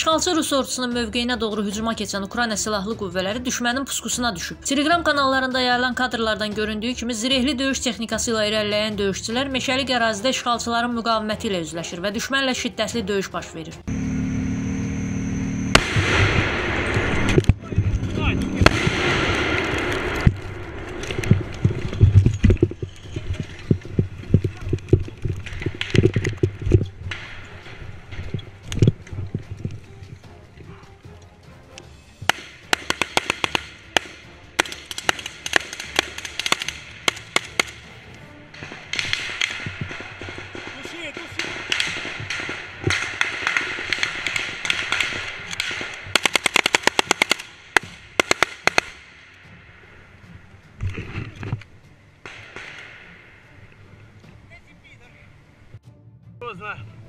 İşğalçı Rus ordusunun mövqeyinə doğru hücuma keçən Ukrayna silahlı qüvvələri düşmənin puskusuna düşüb. Telegram kanallarında yayılan kadrlardan göründüyü kimi zirehli döyüş texnikası ilə irəliləyən döyüşçülər meşəlik ərazidə işğalçıların müqaviməti ilə üzləşir və düşmənlə şiddətli döyüş baş verir. Поздно.